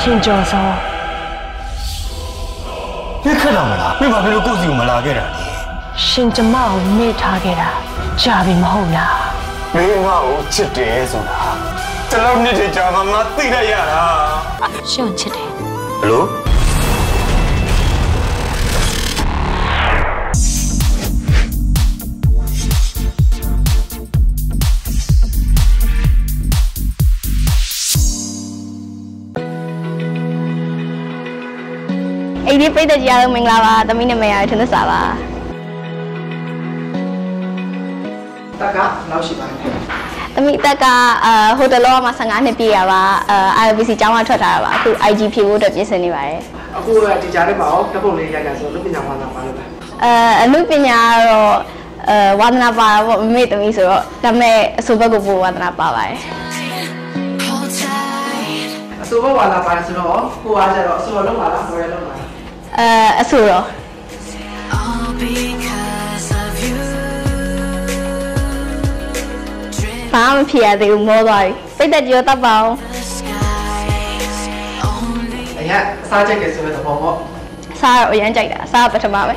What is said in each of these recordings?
ရှင်ကျော်စော你看到没啦？你把那个故事有没拉给人？ ရှင်ကျမကိုမေ့ထားခဲ့တာကြာပြီမဟုတ်လားမင်းငါ့ကိုချစ်တယ်ဆိုတာတလုံးနှစ်တည်းကြာမှငါသိလိုက်ရတာရှင်ချစ်တယ်ဘလို့အိမ်ဒီပိတ်တဲ့ကြားလုံးမင်္ဂလာပါသမီးနာမည်ရထင်သစ္စာပါတက်ကလောက်ရှိပါတယ်သမီးတက်ကဟိုတယ်လောမှာ15နှစ်ပြည့်ရပါRBC ကျောင်းကထွက်ထားတာပါအခု IG ဖြေဖို့အတွက်ပြင်ဆင်နေပါတယ်အခုဒီကြားထဲမှာရောဓာတ်ပုံလေးရိုက်တာဆိုလို့ပညာဝါသနာပါလို့လားအနုပညာတော့ဝါသနာပါပေါ့မမေ့သမီးဆိုတော့ဒါပေမဲ့အဆိုဘက်ကိုပို့ဝါသနာပါပါတယ်အဆိုဘက်ဝါသနာပါတယ်ဆိုတော့ကိုအားကြတော့အဆိုလုံးပါလားဟိုရဲလုံးပါလားအဆိုတော့ဘာမှမဖြစ်ရသေးဘူးမောသွားပြီပိတ်သက်ကြောတတ်ပါအောင်အရင်စားကြိုက်တယ်ဆိုတဲ့သဘောပေါ့စားတော့အရင်ကြိုက်တာစားပထမပဲ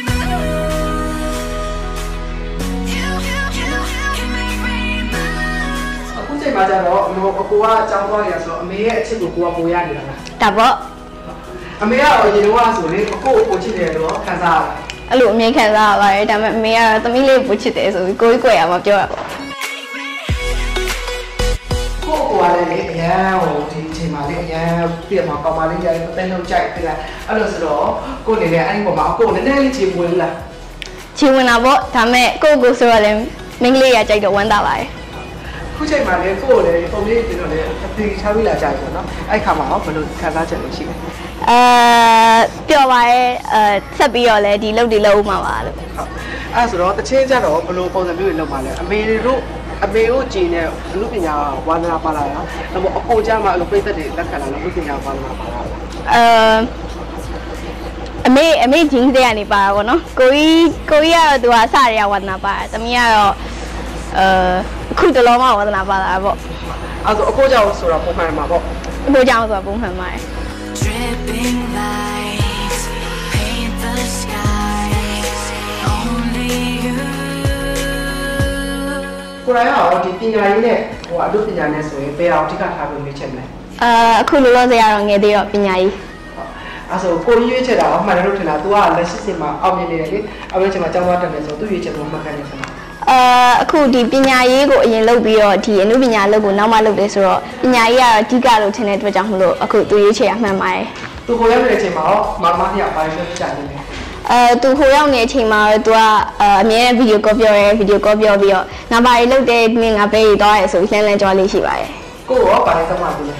အခုချိန်မှာကျတော့အကိုကအကြောင်းသွားရဆိုတော့အမေရဲ့အချစ်ကိုကိုကပိုရနေတာလားဒါပေါ့အမေကတော့ရေတော့ဆိုလေအကိုချစ်တယ်တော့ခံစားရတယ်အဲ့လိုအမြင်ခံစားရပါတယ်ဒါပေမဲ့အမေကတော့သမီးလေးကိုချစ်တယ်ဆိုပြီးကိုကြီးကွယ်ရမှာပြောရပါကိုကလည်းအရန်ဟိုဒီအချိန်မှာလေအရန်ပြမှာကောင်းပါလိမ့်ကြတယ်အသိလုံးကြိုက်တယ်လားအဲ့လိုဆိုတော့ကိုနေလေအဲ့ဒီပေါ်မှာကိုနည်းနည်းလေးချေပွေးလားချေဝင်တာပေါ့ဒါပေမဲ့ကိုဆိုတော့လည်းမင်းကလေးရကြိုက်တော့ဝမ်းသာပါတယ်ခုချိန်မှာလေကိုလည်းပုံလေးတင်တော့လေအသေးချာပြီးလာကြတယ်နော်အဲ့ခါမှာရောဘယ်လိုခံစားချက်လဲရှိလဲပျော်ပါရဲ့ဆက်ပြီးတော့လည်းဒီလုပ်ဒီလုပ်မှာပါလို့ဟုတ်အဲ့ဆိုတော့တချင်းကြတော့ဘယ်လိုပုံစံမျိုးတွေလုပ်ပါလဲအမေတို့ကြည်နေလူပညာဝါသနာပါလာတာဒါပေမဲ့အကိုကြမှာအဲ့လိုပြည့်သက်တွေလက်ခံလာလို့လူပညာဝါသနာပါလာအမေဂျင်းတွေကနေပါတာပေါ့နော်ကိုကြီးကတော့သူကစရဝါသနာပါသမီးကတော့အခုတလုံးမှဝါသနာပါလာပေါ့အဲ့ဆိုအကိုကြောင့်ဆိုတော့ပုံမှန်မှာပေါ့အကိုကြောင့်ဆိုတာပုံမှန်ပါတယ်ကိုရိုင်းရောဒီပညာရေးနဲ့ဟိုအလုပ်ပညာနဲ့ဆိုရင်ဘယ်အောင်အဓိကထားပြီးရွေးချယ်မလဲအခုလောလောဆယ်ကတော့ငယ်သေးတော့ပညာရေးအဲ့ဆိုကိုရွေးချယ်တာအမှန်လို့ထင်တာ तू ကလက်ရှိစင်မှာအောင်မြင်နေတယ်လေအဲ့ဒီချိန်မှာကျောင်းသားတက်တယ်ဆိုသူရွေးချယ်ဖို့မှတ်ခံနေစမ်းအခုဒီပညာရေးကိုအရင်လုပ်ပြီးတော့ဒီအနုပညာလုပ်ကိုနောက်မှလုပ်တယ်ဆိုတော့ပညာရေးကတော့အဓိကလို့ထင်တဲ့အတွက်ကြောင့်မလို့အခုသူရွေးချယ်ရမှန်ပါတယ်သူကိုရောက်တဲ့အချိန်မှာရောမမကြီးကဘာလို့ကြာနေလဲသူဟိုရောက်နေတဲ့အချိန်မှာသူကအမြဲဗီဒီယိုကောပြောရဲဗီဒီယိုကောပြောပြီးတော့ငါဘာတွေလုပ်တယ်မင်းငါပဲသွားရဲဆိုလှမ်းကြွားလေးရှိပါတယ်ကိုရောဘာတွေသမားဘူးလဲ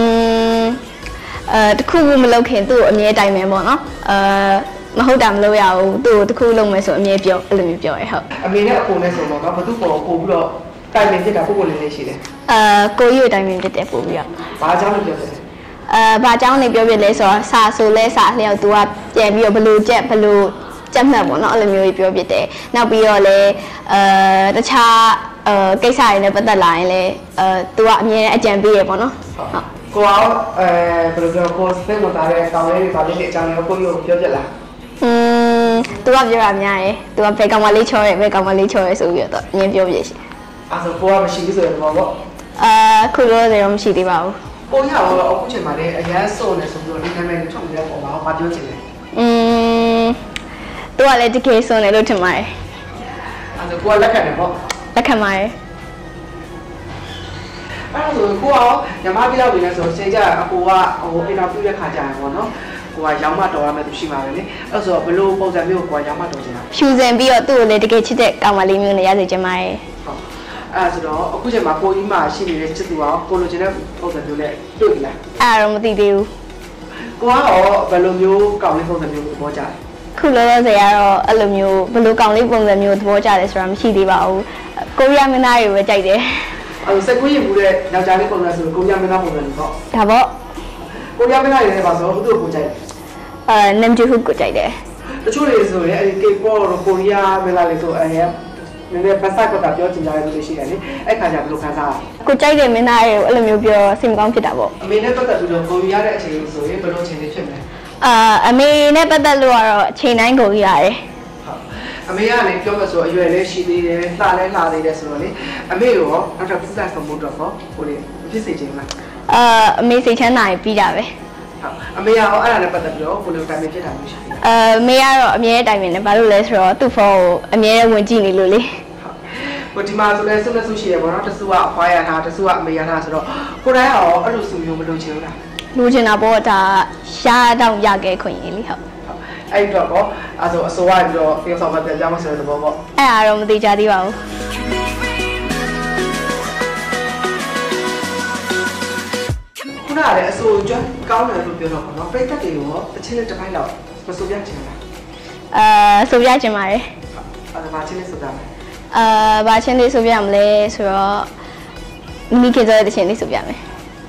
တခုခုမလုပ်ခင်သူ့ကိုအမြဲတိုင်မယ်ပေါ့နော်မဟုတ်တာမလုပ်ရဘူးသူ့ကိုတခုလုပ်မယ်ဆိုအမြဲပြောအဲ့လိုမျိုးပြောရဲဟုတ်အမေနဲ့အကိုနဲ့ဆိုတော့ဘာသူ့ကိုပို့ပြီးတော့တိုင်ပင်ဖြစ်တာပုံပုံလေးလေးရှိတယ်ကိုကြီးကိုတိုင်ပင်ဖြစ်တယ်ပို့ပြီးတော့ဘာကြောင့်လို့ပြောတယ်ဘာကြောင့်နေပြောပြလဲဆိုတော့စာဆိုလဲစာလျောက် तू ကပြန်ပြီးတော့ဘလို့ကြက်မှတ်ပေါ့နော်အဲ့လိုမျိုးကြီးပြောပြတယ်နောက်ပြီးတော့လဲတခြားကိစ္စတွေနဲ့ပတ်သက်လာရင်လဲतू ကအမြဲအကြံပေးရပေါ့နော်ဟုတ်ကိုအောင်ဘယ်လိုပြောကိုစိတ်ဝင်စားတဲ့ကောင်းလေးတွေပါလေးအကြောင်းလေးကိုပြောပြလား तू ကပြောတာများတယ် तू ကဘယ်ကောင်မလေးချောရဲဘယ်ကောင်မလေးချောရဲဆိုပြီးတော့အမြင်ပြောပြရှိအဲ့ဆိုကိုကမရှိဘူးဆိုရင်တော့ပေါ့ခုလို့တော့မရှိသေးပါဘူးကိုရတော့အခုချိန်မှာလည်းအရန်စုံနေဆိုပြီးတော့ဒီနာမည်ကိုထုတ်နေတဲ့ပုံမှာဘာပြောချင်လဲသူကလည်းတကယ်စုံတယ်လို့ထင်ပါတယ်အဲ့ဒါကိုကလက်ခံတယ်ပေါ့လက်ခံပါတယ်အဲ့ဒါဆိုကိုကညမပြရောက်နေလဲဆိုချိန်ကြအကိုကဟိုအိမ်တော်ပြတဲ့ခါကြရပေါ့နော်ကိုကရောင်းမတော်ရမယ်သူရှိမှာပဲလေအဲ့ဆိုဘလို့ပုံစံမျိုးကိုကရောင်းမတော်ချင်တာဖြူစင်ပြီးတော့သူ့ကိုလည်းတကယ်ချစ်တဲ့ကောင်မလေးမျိုးနဲ့ရစေချင်ပါတယ်အဲ့ဆိုတော့အခုချိန်မှာကိုကြီးမှရှိနေတဲ့ချစ်သူအောင်ကိုလိုချင်တဲ့ပုံစံမျိုးနဲ့တွေ့ပြီလားအဲ့တော့မသိသေးဘူးကိုကတော့ဘယ်လိုမျိုးကောင်လေးပုံစံမျိုးသဘောကျလဲခုလောလောဆယ်ကတော့အဲ့လိုမျိုးဘယ်လိုကောင်လေးပုံစံမျိုးသဘောကျလဲဆိုတာမရှိသေးပါဘူးကိုရီးယားမင်းသားတွေပဲကြိုက်တယ်အဲ့စက်ကွေးရင်ဘူးတဲ့ယောက်ျားလေးပုံစံဆိုကိုရီးယားမင်းသားပုံစံမျိုးပေါ့ဒါပေါ့ကိုရီးယားမင်းသားတွေလည်းပါဆိုဘုသူ့ကိုကြိုက်နမ်ဂျူဟူကိုကြိုက်တယ်တချို့တွေဆိုရင်အဲ့ဒီ K-pop ကိုရီးယားမင်းသားလေးဆိုအဲ့နည်းနည်းပတ်သက်တော့ပြောချင်ကြတယ်လို့ရှိတယ်လေအဲ့ခါကျဘယ်လိုခံစားရလဲကိုကြိုက်တဲ့မင်းသားရဲ့အဲ့လိုမျိုးပြောစိတ်မကောင်းဖြစ်တာပေါ့အမေနဲ့ပတ်သက်ပြီးတော့ကိုရတဲ့အချိန်ဆိုရင်ဘယ်လိုအချိန်တွေဖြစ်မလဲအမေနဲ့ပတ်သက်လို့ကတော့အချိန်တိုင်းကိုရတယ်အမေကလည်းပြောမှဆိုအရွယ်လေးရှိသေးတယ်လှလဲလှသေးတယ်ဆိုတော့လေအမေရောနောက်တော့ပြဿနာဆုံးဖို့တော့ကိုလေဖြစ်စေချင်လားအမေစိတ်ချမ်းသာရင်ပြီးတာပဲအမေရောအဲ့ဒါနဲ့ပတ်သက်ပြီးတော့ကိုလိုတိုင်ပင်ဖြစ်တာမျိုးရှိတယ်မေကတော့အမြဲတိုင်ပင်တယ်ဘာလို့လဲဆိုတော့သူ့ဖုန်းကိုအမြဲဝင်ကြည့်နေလို့လေဟိုဒီမှာဆိုလဲစုလက်စုရှိရပေါ့နော်တစုကအဖွားရထားတစုကအမေရထားဆိုတော့ကိုတိုင်းရောအဲ့လိုစုမျိုးမလိုချင်ဘူးလားလိုချင်တာပေါ့ဒါရှားတော့ရခဲ့ခွင့်ရလေဟုတ်အဲ့တော့ပေါ့အဲ့ဆိုအစိုးရပြီးတော့ပြောဆောင်မှပြန်ကြမှာဆိုတဲ့သဘောပေါ့အဲ့ဒါတော့မသိကြသေးပါဘူးခုနကလည်းအစိုးကျွမ်းကောင်းတယ်လို့ပြောတော့ပေါ့နော်ပြိတ္တတွေရောတစ်ချင်းနဲ့တစ်ပိုင်းလောက်မဆိုပြချင်လားဆိုပြချင်ပါတယ်အဲ့ဒါမှချင်းလေးဆိုတာဘာချင်းလေးဆိုပြမလဲဆိုတော့မိခင်ဆိုတဲ့ချင်းလေးဆိုပြမယ်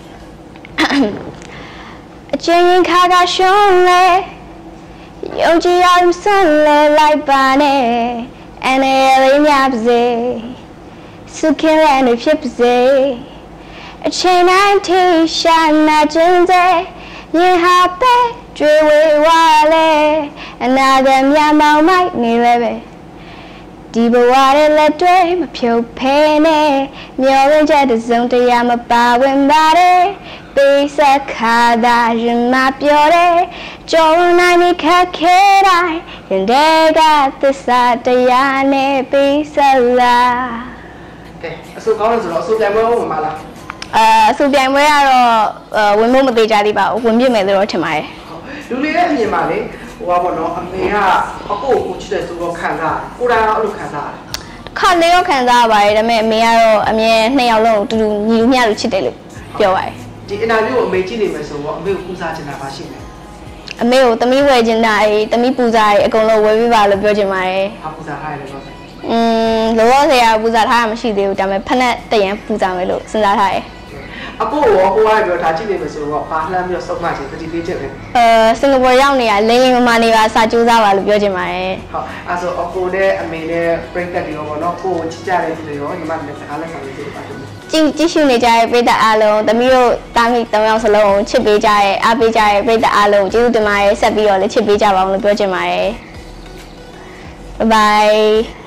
အချင်းရင်ခါကရှုံးလေယုံကြည်အောင်ဆက်လဲလိုက်ပါနဲ့အနေလေးများပါစေစုခင်ရနေဖြစ်ပါစေအချိန်တိုင်းထိရှာနာခြင်းစေရင်ဟာပဲကျွေဝေဝါလေအနာဂတ်များမောင်မိုက်နေလဲပဲဒီဘဝရဲ့လက်တွေမဖြုတ်ဖဲနဲ့မျောရချက်တစ်စုံတရာမပါဝင်ပါနဲ့ပေးဆက်ခါသာရင်မပြောတယ်ကြော်နိုင်မိခက်ခဲတိုင်းရင်တဲ့ကသစ္စာတရားနဲ့ပေးဆက်လာကဲအစိုးကောင်းလို့ဆိုတော့အစိုးပြန်ပွဲဟုတ်မှာလားအစိုးပြန်ပွဲကတော့ဝင်ဖို့မသေးကြသေးပါဘူးဝင်ပြမယ်လို့ထင်ပါတယ်လူလေးရဲ့အမြင်ပါလေဟိုကပေါ့နော်အမေကအကိုကိုချစ်တဲ့ဆိုတော့ခံစားကိုရာတော့အဲ့လိုခံစားရတယ်ခါလေးရောခံစားရပါတယ်ဒါပေမဲ့အမေကတော့အမြဲနှစ်ယောက်လုံးတူတူညီမျှလို့ချစ်တယ်လို့ပြောပါတယ်ဒီအင်တာဗျူးကိုအမေကြည့်နေမယ်ဆိုတော့အမေကိုပူဇော်ချင်တာပါရှိတယ်အမေကိုသမီးဝယ်ချင်တာသမီးပူဇော်အကုန်လုံးဝယ်ပေးပါလို့ပြောချင်ပါတယ်ဟာပူဇော်ထားရတယ်လို့လောလောဆယ်ကပူဇော်ထားတာမရှိသေးဘူးဒါပေမဲ့ဖက်နဲ့တရံပူဇော်မယ်လို့စဉ်းစားထားတယ်အကိုရောကိုကပြောဒါကြည့်နေမယ်ဆိုတော့ဘာလှမ်းပြီးတော့စုံမချင်တတိပေးချက်ပဲစင်ကာပူရောက်နေတာလိန်မမနေပါစာကြိုးစားပါလို့ပြောချင်ပါတယ်ဟုတ်အဲဆိုအကိုနဲ့အမေနဲ့ပြိတ္တတွေရောပေါ့နော်ကိုကိုချစ်ကြတဲ့သူတွေရောညီမတွေစကားလက်ခံလို့ပြောပါတယ်ကြည့်ရှုနေကြတဲ့ပြိတ္တအားလုံးသမီးတို့တာမီ၃ယောက်စလုံးကိုချစ်ပေးကြရဲအားပေးကြရဲပြိတ္တအားလုံးကျေးဇူးတင်ပါတယ်ဆက်ပြီးတော့လည်းချစ်ပေးကြပါအောင်လို့ပြောချင်ပါတယ်ဘိုင်ဘိုင်